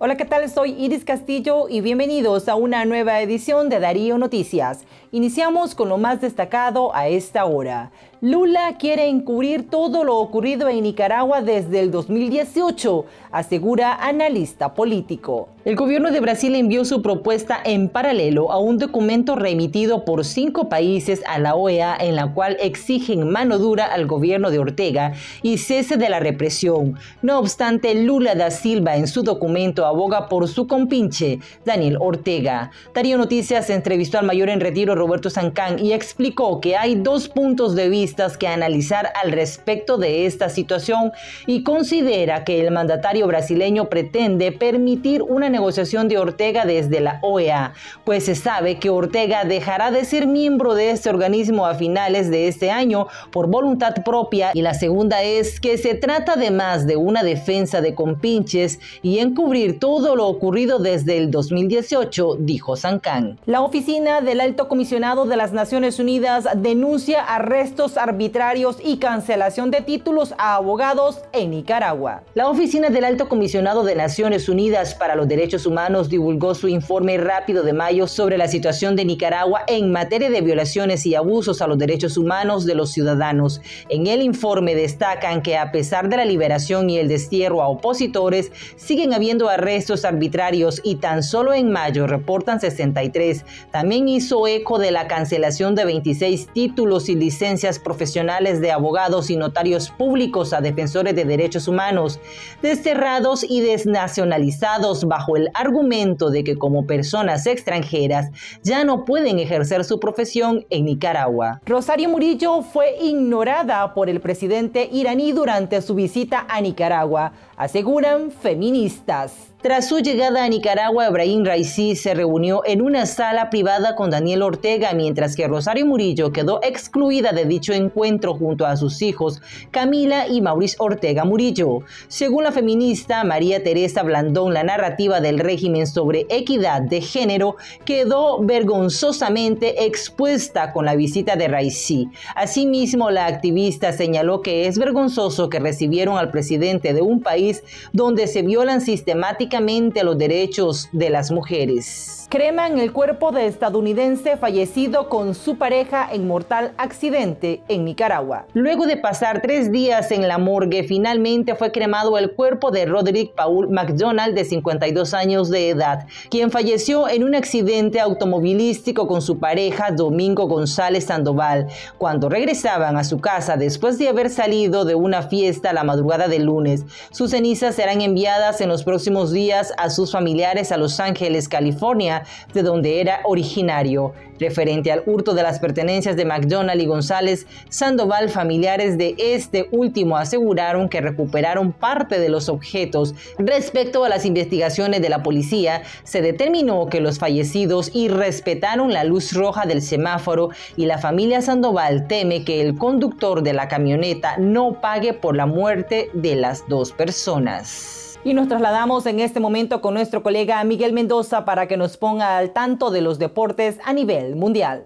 Hola, ¿qué tal? Soy Iris Castillo y bienvenidos a una nueva edición de Darío Noticias. Iniciamos con lo más destacado a esta hora. Lula quiere encubrir todo lo ocurrido en Nicaragua desde el 2018, asegura analista político. El gobierno de Brasil envió su propuesta en paralelo a un documento remitido por 5 países a la OEA en la cual exigen mano dura al gobierno de Ortega y cese de la represión. No obstante, Lula da Silva en su documento aboga por su compinche, Daniel Ortega. Darío Noticias entrevistó al mayor en retiro Roberto Sancán y explicó que hay 2 puntos de vista que analizar al respecto de esta situación y considera que el mandatario brasileño pretende permitir una negociación de Ortega desde la OEA, pues se sabe que Ortega dejará de ser miembro de este organismo a finales de este año por voluntad propia, y la segunda es que se trata además de una defensa de compinches y encubrir todo lo ocurrido desde el 2018, dijo Sancán. La oficina del Alto Comisionado de las Naciones Unidas denuncia arrestos arbitrarios y cancelación de títulos a abogados en Nicaragua. La oficina del Alto Comisionado de Naciones Unidas para los Derechos Humanos divulgó su informe rápido de mayo sobre la situación de Nicaragua en materia de violaciones y abusos a los derechos humanos de los ciudadanos. En el informe destacan que a pesar de la liberación y el destierro a opositores, siguen habiendo arrestos arbitrarios y tan solo en mayo reportan 63. También hizo eco de la cancelación de 26 títulos y licencias profesionales de abogados y notarios públicos a defensores de derechos humanos, desterrados y desnacionalizados bajo el argumento de que como personas extranjeras ya no pueden ejercer su profesión en Nicaragua. Rosario Murillo fue ignorada por el presidente iraní durante su visita a Nicaragua, aseguran feministas. Tras su llegada a Nicaragua, Ebrahim Raisi se reunió en una sala privada con Daniel Ortega, mientras que Rosario Murillo quedó excluida de dicho encuentro junto a sus hijos Camila y Mauricio Ortega Murillo. Según la feminista María Teresa Blandón, la narrativa del régimen sobre equidad de género quedó vergonzosamente expuesta con la visita de Raisi. Asimismo, la activista señaló que es vergonzoso que recibieron al presidente de un país donde se violan sistemáticamente los derechos de las mujeres. Creman el cuerpo de estadounidense fallecido con su pareja en mortal accidente en Nicaragua. Luego de pasar 3 días en la morgue, finalmente fue cremado el cuerpo de Roderick Paul McDonald, de 52 años de edad, quien falleció en un accidente automovilístico con su pareja Domingo González Sandoval, cuando regresaban a su casa después de haber salido de una fiesta la madrugada del lunes. Sus cenizas serán enviadas en los próximos días a sus familiares a Los Ángeles, California, de donde era originario. Referente al hurto de las pertenencias de McDonald y González Sandoval, familiares de este último aseguraron que recuperaron parte de los objetos. Respecto a las investigaciones de la policía, se determinó que los fallecidos irrespetaron la luz roja del semáforo y la familia Sandoval teme que el conductor de la camioneta no pague por la muerte de las 2 personas. Y nos trasladamos en este momento con nuestro colega Miguel Mendoza para que nos ponga al tanto de los deportes a nivel mundial.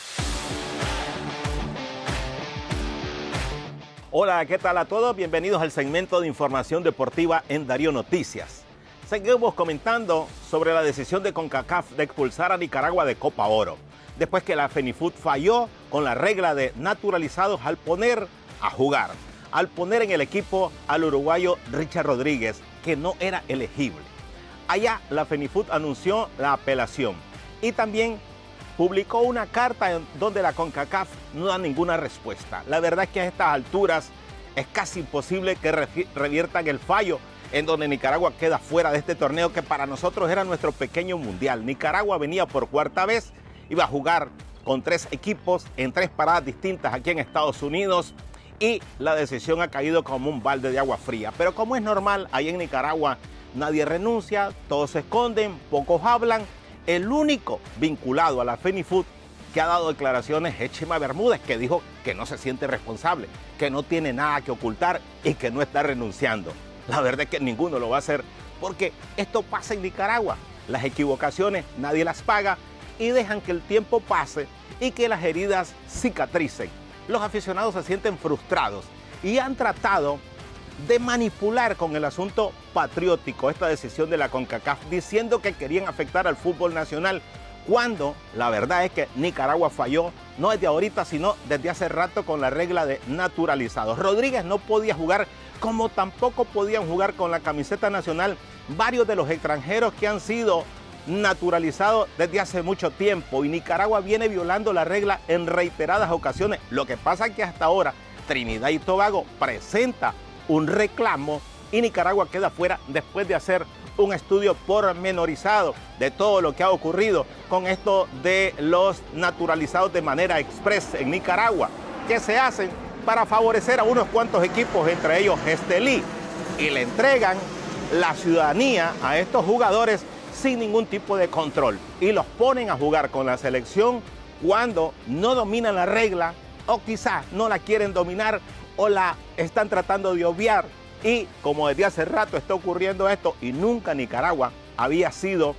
Hola, ¿qué tal a todos? Bienvenidos al segmento de información deportiva en Darío Noticias. Seguimos comentando sobre la decisión de CONCACAF de expulsar a Nicaragua de Copa Oro, después que la FENIFUT falló con la regla de naturalizados al poner en el equipo al uruguayo Richard Rodríguez, que no era elegible. Allá la FENIFUT anunció la apelación y también publicó una carta en donde la CONCACAF no da ninguna respuesta. La verdad es que a estas alturas es casi imposible que reviertan el fallo, en donde Nicaragua queda fuera de este torneo que para nosotros era nuestro pequeño mundial. Nicaragua venía por 4ª vez, iba a jugar con 3 equipos en 3 paradas distintas aquí en Estados Unidos, y la decisión ha caído como un balde de agua fría. Pero como es normal, ahí en Nicaragua nadie renuncia, todos se esconden, pocos hablan. El único vinculado a la FENIFUT que ha dado declaraciones es Chema Bermúdez, que dijo que no se siente responsable, que no tiene nada que ocultar y que no está renunciando. La verdad es que ninguno lo va a hacer, porque esto pasa en Nicaragua. Las equivocaciones nadie las paga y dejan que el tiempo pase y que las heridas cicatricen. Los aficionados se sienten frustrados y han tratado de manipular con el asunto patriótico esta decisión de la CONCACAF, diciendo que querían afectar al fútbol nacional, cuando la verdad es que Nicaragua falló, no desde ahorita, sino desde hace rato con la regla de naturalizados. Rodríguez no podía jugar, como tampoco podían jugar con la camiseta nacional varios de los extranjeros que han sido naturalizados desde hace mucho tiempo, y Nicaragua viene violando la regla en reiteradas ocasiones. Lo que pasa es que hasta ahora Trinidad y Tobago presenta un reclamo y Nicaragua queda fuera después de hacer un estudio pormenorizado de todo lo que ha ocurrido con esto de los naturalizados de manera express en Nicaragua, que se hacen para favorecer a unos cuantos equipos, entre ellos Estelí, y le entregan la ciudadanía a estos jugadores sin ningún tipo de control y los ponen a jugar con la selección cuando no dominan la regla, o quizás no la quieren dominar o la están tratando de obviar. Y como desde hace rato está ocurriendo esto y nunca Nicaragua había sido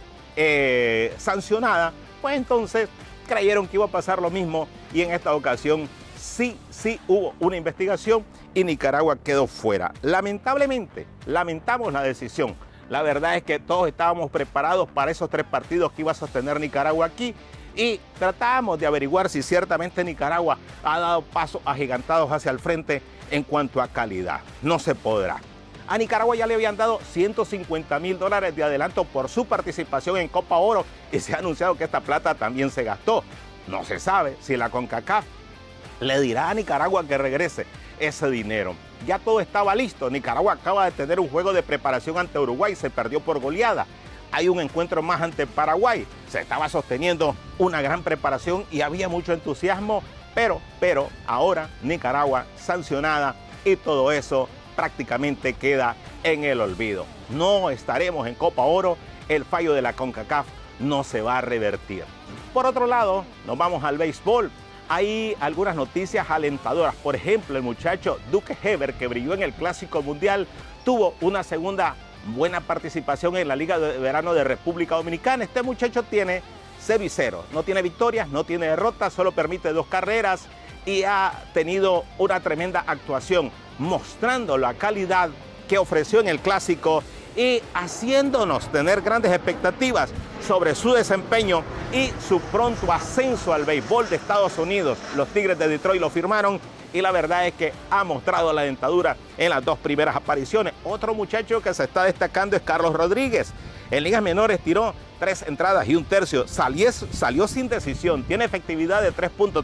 sancionada, pues entonces creyeron que iba a pasar lo mismo, y en esta ocasión sí hubo una investigación y Nicaragua quedó fuera. Lamentablemente, lamentamos la decisión. La verdad es que todos estábamos preparados para esos 3 partidos que iba a sostener Nicaragua aquí, y tratábamos de averiguar si ciertamente Nicaragua ha dado pasos agigantados hacia el frente en cuanto a calidad. No se podrá. A Nicaragua ya le habían dado $150,000 de adelanto por su participación en Copa Oro, y se ha anunciado que esta plata también se gastó. No se sabe si la CONCACAF le dirá a Nicaragua que regrese ese dinero. Ya todo estaba listo. Nicaragua acaba de tener un juego de preparación ante Uruguay, se perdió por goleada. Hay un encuentro más ante Paraguay. Se estaba sosteniendo una gran preparación y había mucho entusiasmo, pero ahora Nicaragua sancionada y todo eso prácticamente queda en el olvido. No estaremos en Copa Oro, el fallo de la CONCACAF no se va a revertir. Por otro lado, nos vamos al béisbol. Hay algunas noticias alentadoras. Por ejemplo, el muchacho Duke Heber, que brilló en el Clásico Mundial, tuvo una segunda buena participación en la Liga de Verano de República Dominicana. Este muchacho tiene 0-0, no tiene victorias, no tiene derrotas, solo permite 2 carreras y ha tenido una tremenda actuación, mostrando la calidad que ofreció en el Clásico y haciéndonos tener grandes expectativas sobre su desempeño y su pronto ascenso al béisbol de Estados Unidos. Los Tigres de Detroit lo firmaron y la verdad es que ha mostrado la dentadura en las 2 primeras apariciones. Otro muchacho que se está destacando es Carlos Rodríguez. En ligas menores tiró 3 entradas y 1/3. Salió sin decisión. Tiene efectividad de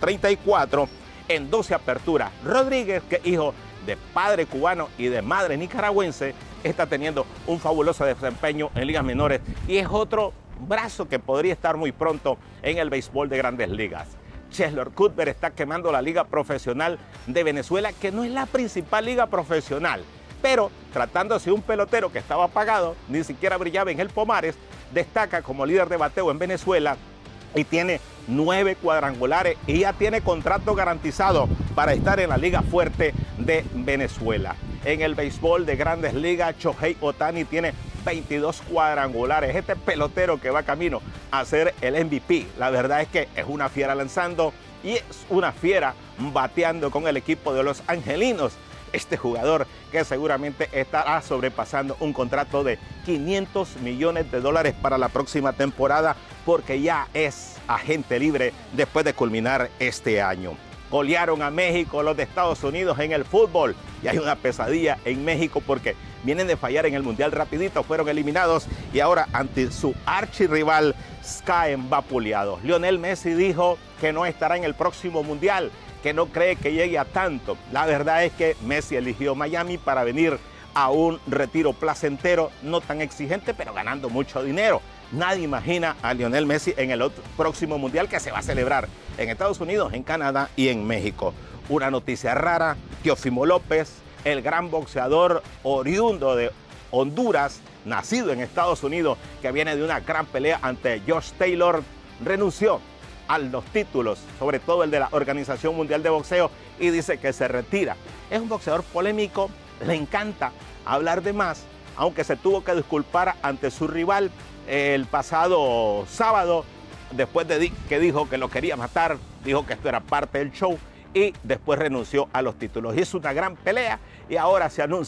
3.34 en 12 aperturas. Rodríguez, que hijo de padre cubano y de madre nicaragüense, está teniendo un fabuloso desempeño en ligas menores y es otro brazo que podría estar muy pronto en el béisbol de Grandes Ligas. Cheslor Cuthbert está quemando la Liga Profesional de Venezuela, que no es la principal liga profesional, pero tratándose de un pelotero que estaba apagado, ni siquiera brillaba en el Pomares, destaca como líder de bateo en Venezuela y tiene 9 cuadrangulares y ya tiene contrato garantizado para estar en la Liga Fuerte de Venezuela. En el béisbol de Grandes Ligas, Shohei Ohtani tiene 22 cuadrangulares. Este pelotero que va camino a ser el MVP. La verdad es que es una fiera lanzando y es una fiera bateando con el equipo de los Angelinos. Este jugador que seguramente estará sobrepasando un contrato de $500 millones para la próxima temporada, porque ya es agente libre después de culminar este año. Golearon a México los de Estados Unidos en el fútbol y hay una pesadilla en México porque vienen de fallar en el Mundial rapidito, fueron eliminados y ahora ante su archirrival caen vapuleados. Lionel Messi dijo que no estará en el próximo Mundial, que no cree que llegue a tanto. La verdad es que Messi eligió Miami para venir a un retiro placentero, no tan exigente, pero ganando mucho dinero. Nadie imagina a Lionel Messi en el próximo Mundial que se va a celebrar en Estados Unidos, en Canadá y en México. Una noticia rara, Teófimo López, el gran boxeador oriundo de Honduras, nacido en Estados Unidos, que viene de una gran pelea ante Josh Taylor, renunció a los títulos, sobre todo el de la Organización Mundial de Boxeo, y dice que se retira. Es un boxeador polémico, le encanta hablar de más, aunque se tuvo que disculpar ante su rival el pasado sábado, después de que dijo que lo quería matar, dijo que esto era parte del show y después renunció a los títulos. Hizo una gran pelea y ahora se anuncia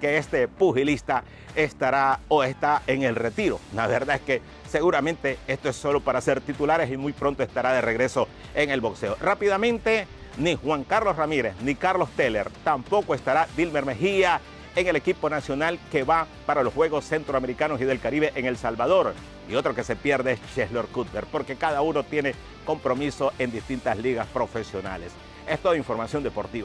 que este pugilista estará o está en el retiro. La verdad es que seguramente esto es solo para ser titulares y muy pronto estará de regreso en el boxeo. Rápidamente, ni Juan Carlos Ramírez ni Carlos Teller, tampoco estará Dilmer Mejía en el equipo nacional que va para los Juegos Centroamericanos y del Caribe en El Salvador. Y otro que se pierde es Cheslor Cuthbert, porque cada uno tiene compromiso en distintas ligas profesionales. Es toda información deportiva.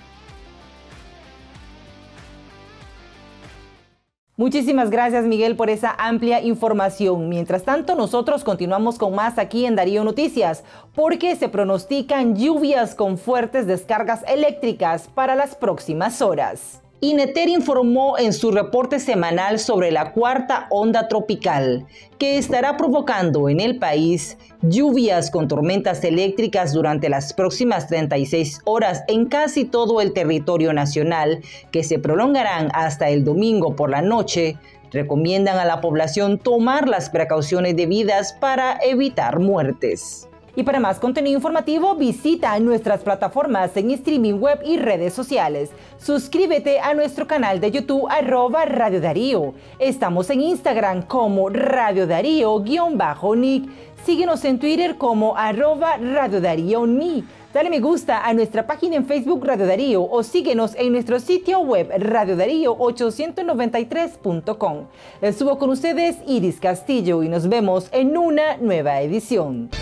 Muchísimas gracias, Miguel, por esa amplia información. Mientras tanto, nosotros continuamos con más aquí en Darío Noticias, porque se pronostican lluvias con fuertes descargas eléctricas para las próximas horas. INETER informó en su reporte semanal sobre la cuarta onda tropical, que estará provocando en el país lluvias con tormentas eléctricas durante las próximas 36 horas en casi todo el territorio nacional, que se prolongarán hasta el domingo por la noche. Recomiendan a la población tomar las precauciones debidas para evitar muertes. Y para más contenido informativo, visita nuestras plataformas en streaming web y redes sociales. Suscríbete a nuestro canal de YouTube @Radio Darío. Estamos en Instagram como Radio Darío_Nick. Síguenos en Twitter como @Radio Darío Ni. Dale me gusta a nuestra página en Facebook Radio Darío o síguenos en nuestro sitio web radiodarío893.com. Estuvo con ustedes Iris Castillo y nos vemos en una nueva edición.